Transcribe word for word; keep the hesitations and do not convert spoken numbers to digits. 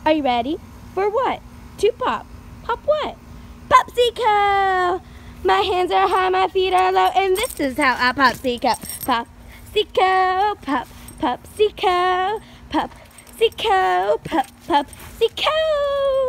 Are you ready? For what? To pop. Pop what? Popsicle! My hands are high, my feet are low, and this is how I popsicle. Popsicle, pop, popsicle, popsicle, pop, popsicle.